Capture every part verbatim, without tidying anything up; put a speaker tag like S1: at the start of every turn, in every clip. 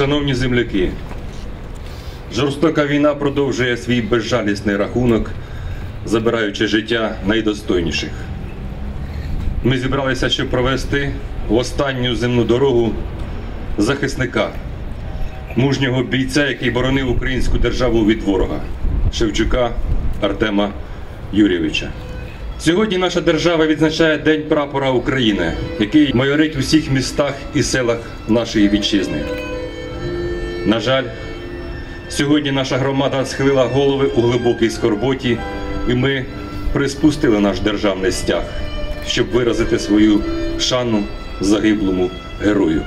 S1: Шановні земляки, жорстока війна продовжує свій безжалісний рахунок, забираючи життя найдостойніших. Ми зібралися, щоб провести в останню земну дорогу захисника, мужнього бійця, який боронив українську державу від ворога – Шевчука Артема Юрійовича. Сьогодні наша держава відзначає День прапора України, який майорить у всіх містах і селах нашої вітчизни. На жаль, сьогодні наша громада схилила голови у глибокій скорботі, і ми приспустили наш державний стяг, щоб виразити свою шану загиблому герою.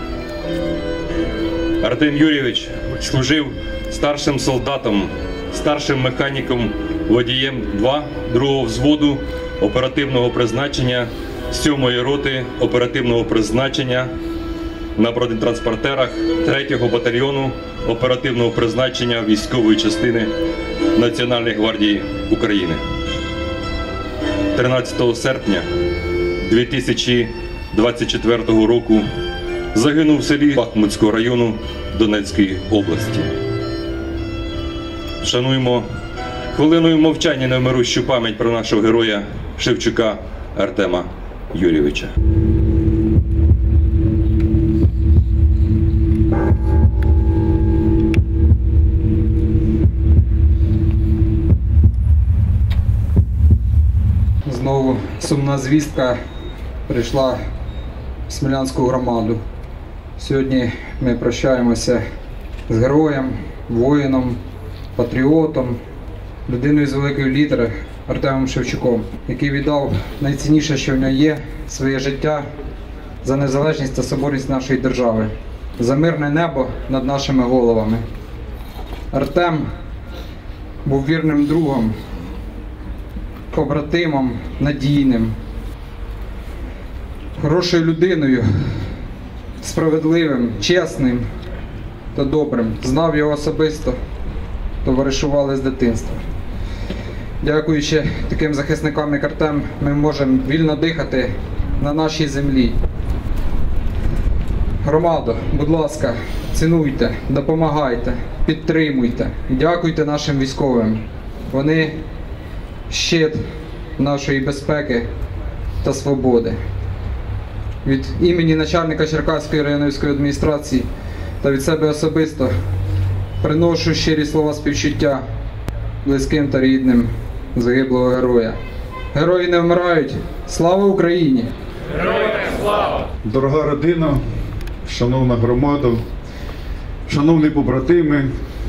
S1: Артем Юрійович служив старшим солдатом, старшим механіком, водієм другого взводу оперативного призначення сьомої роти оперативного призначення на бронетранспортерах третього батальйону оперативного призначення військової частини Національної гвардії України. тринадцятого серпня дві тисячі двадцять четвертого року загинув в селі Бахмутського району Донецької області. Шануємо хвилиною мовчання невмирущу пам'ять про нашого героя Шевчука Артема Юрійовича.
S2: Знову сумна звістка прийшла в Смілянську громаду. Сьогодні ми прощаємося з героєм, воїном, патріотом, людиною з великої літери Артемом Шевчуком, який віддав найцінніше, що в нього є, своє життя за незалежність та соборність нашої держави, за мирне небо над нашими головами. Артем був вірним другом, побратимом, надійним, хорошою людиною, справедливим, чесним та добрим. Знав його особисто, товаришували з дитинства. Дякуючи таким захисникам, як Артем, ми можемо вільно дихати на нашій землі. Громадо, будь ласка, цінуйте, допомагайте, підтримуйте, дякуйте нашим військовим. Вони щит нашої безпеки та свободи. Від імені начальника Черкаської районної адміністрації та від себе особисто приношу щирі слова співчуття близьким та рідним загиблого героя. Герої не вмирають. Слава Україні!
S3: Героям слава!
S4: Дорога родина, шановна громада, шановні побратими,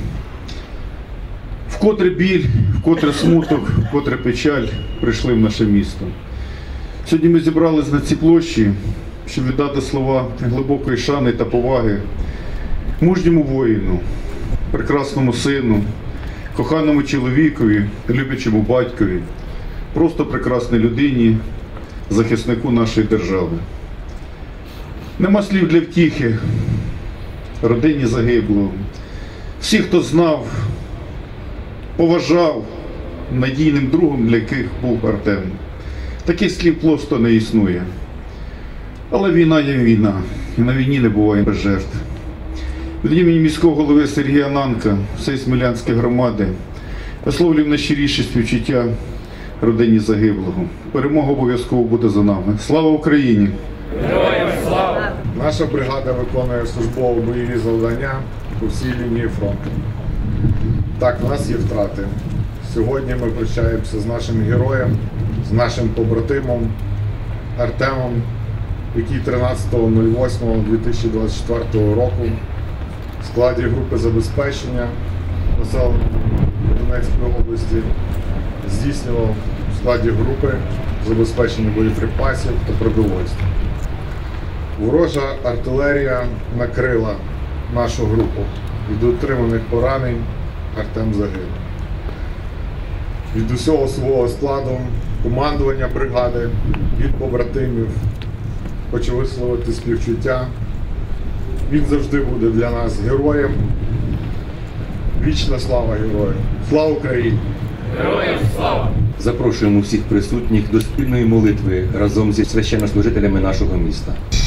S4: вкотре біль, вкотре смуток, вкотре печаль прийшли в наше місто. Сьогодні ми зібрались на цій площі, щоб віддати слова глибокої шани та поваги мужньому воїну, прекрасному сину, коханому чоловікові, люблячому батькові, просто прекрасній людині, захиснику нашої держави. Нема слів для втіхи родині загиблого. Всі, хто знав, поважав, надійним другом, для яких був Артем. Таких слів просто не існує. Але війна є війна, і на війні не буває без жертв. Від імені міського голови Сергія Нанка, всієї Смілянської громади, висловлюю найщиріше співчуття родині загиблого. Перемога обов'язково буде за нами. Слава Україні!
S3: Героям слава!
S5: Наша бригада виконує службово-бойові завдання по всій лінії фронту. Так, в нас є втрати. Сьогодні ми прощаємося з нашим героєм, з нашим побратимом Артемом, який тринадцятого восьмого дві тисячі двадцять четвертого року в складі групи забезпечення населення Донецької області здійснював в складі групи забезпечення боєприпасів та продовольства. Ворожа артилерія накрила нашу групу. Від отриманих поранень Артем загинув. Від усього свого складу, командування бригади, від побратимів хочу висловити співчуття. Він завжди буде для нас героєм. Вічна слава герою! Слава Україні!
S3: Героям слава!
S1: Запрошуємо всіх присутніх до спільної молитви разом зі священнослужителями нашого міста.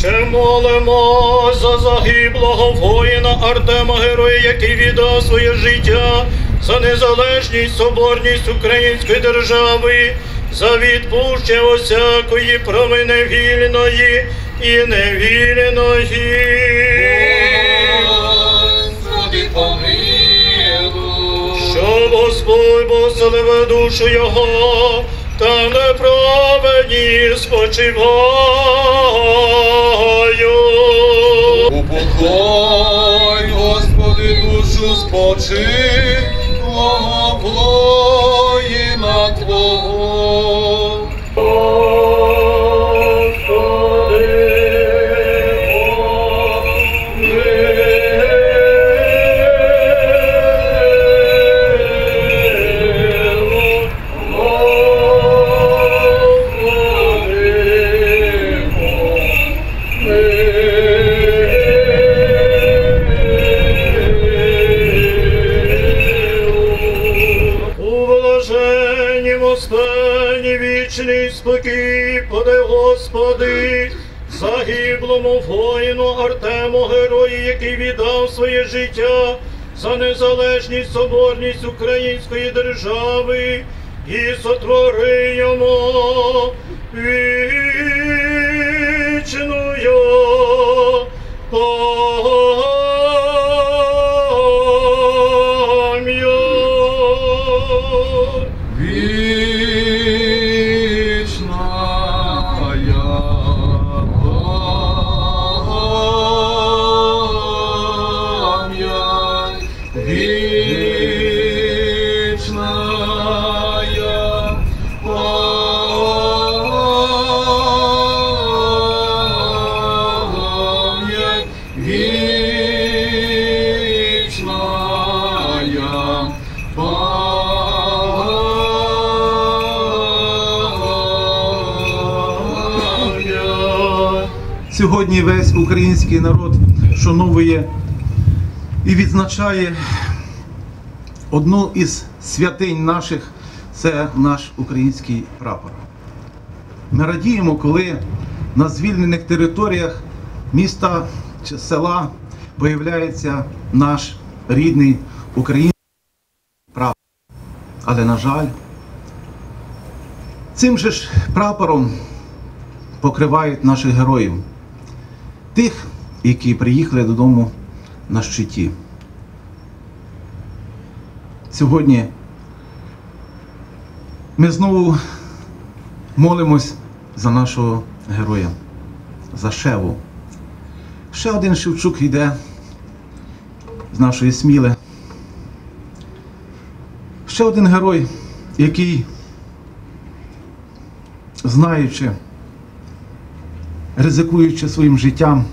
S6: Ще молимо за загиблого воїна Артема, героя, який віддав своє життя за незалежність, соборність української держави, за відпущення усякої провини вільної і невільної.
S3: Господи, помилуй.
S6: Щоб Господь поселив душу його, та неправедні спочиваю.
S3: Упокой, Господи, душу спочилого воїна Твого.
S6: Вічний спокій подай, Господи, загиблому воїну Артему, герою, який віддав своє життя за незалежність, соборність української держави, і сотвори йому вічною пам'ять.
S7: Сьогодні весь український народ шановує і відзначає одну із святинь наших – це наш український прапор. Ми радіємо, коли на звільнених територіях міста чи села появляється наш рідний український прапор. Але, на жаль, цим же ж прапором покривають наших героїв. Тих, які приїхали додому на щиті. Сьогодні ми знову молимось за нашого героя, за Шеву. Ще один Шевчук йде з нашої Сміли. Ще один герой, який, знаючи, ризикуючи своїм життям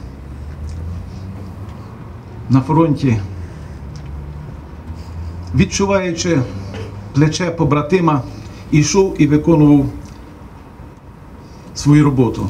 S7: на фронті, відчуваючи плече побратима, йшов і виконував свою роботу.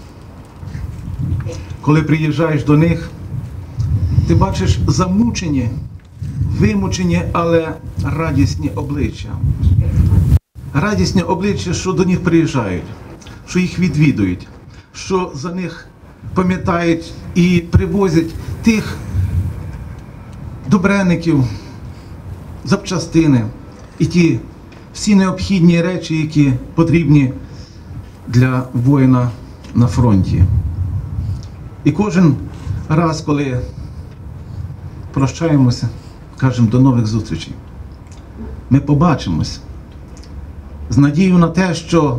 S7: Коли приїжджаєш до них, ти бачиш замучені, вимучені, але радісні обличчя. Радісні обличчя, що до них приїжджають, що їх відвідують, що за них пам'ятають і привозять тих добреників, запчастини і ті всі необхідні речі, які потрібні для воїна на фронті. І кожен раз, коли прощаємося, кажемо до нових зустрічей, ми побачимось з надією на те, що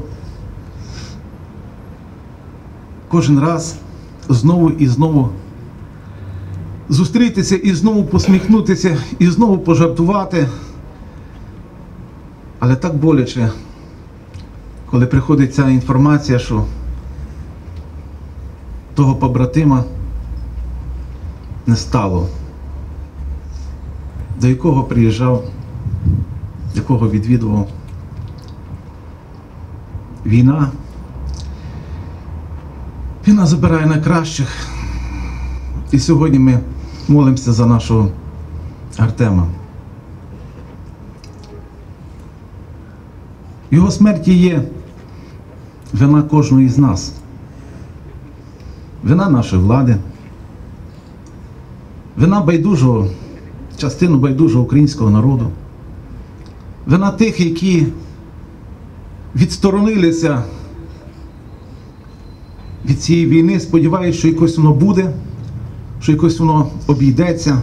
S7: кожен раз знову і знову зустрітися і знову посміхнутися, і знову пожартувати. Але так боляче, коли приходить ця інформація, що того побратима не стало, до якого приїжджав, якого відвідував. Війна, війна забирає найкращих. І сьогодні ми молимося за нашого Артема. Його смерті є вина кожного із нас. вина нашої влади, вина байдужого, частину байдужого українського народу, вина тих, які відсторонилися від цієї війни, сподіваюся, що якось воно буде, що якось воно обійдеться.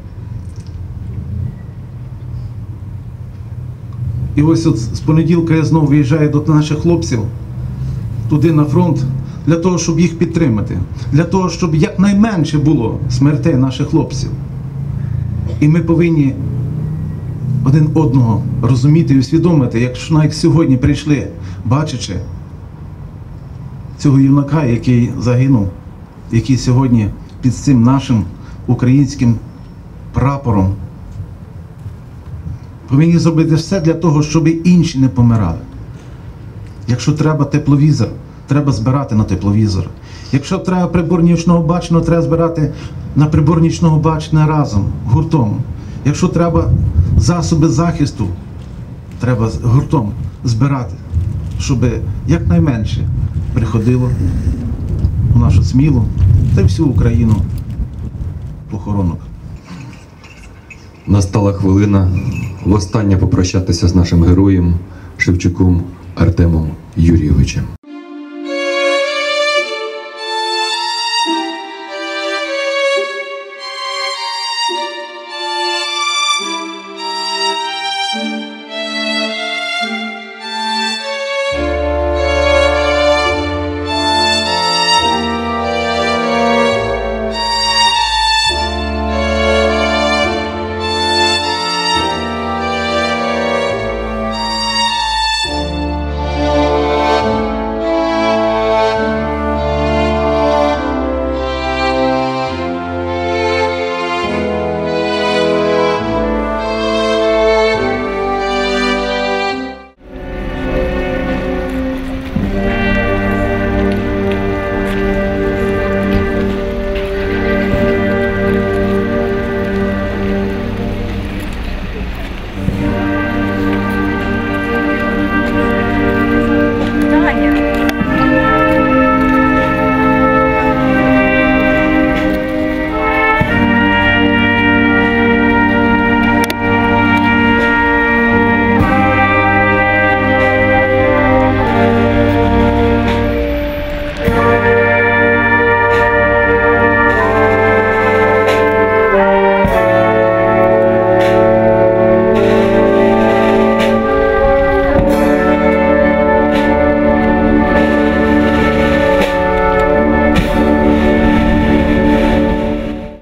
S7: І ось от з понеділка я знову виїжджаю до наших хлопців туди на фронт, для того, щоб їх підтримати, для того, щоб якнайменше було смертей наших хлопців. І ми повинні один одного розуміти і усвідомити, якщо навіть сьогодні прийшли, бачачи цього юнака, який загинув, який сьогодні під цим нашим українським прапором, повинні зробити все для того, щоб і інші не помирали. Якщо треба тепловізор, треба збирати на тепловізор. Якщо треба прибор нічного бачення, треба збирати на прибор нічного бачення разом, гуртом. Якщо треба засоби захисту, треба гуртом збирати, щоб якнайменше приходило у нашу Смілу та й всю Україну похоронок.
S1: Настала хвилина востаннє попрощатися з нашим героєм Шевчуком Артемом Юрійовичем.